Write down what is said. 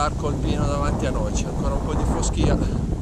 bar col vino davanti a noi, c'è ancora un po' di foschia.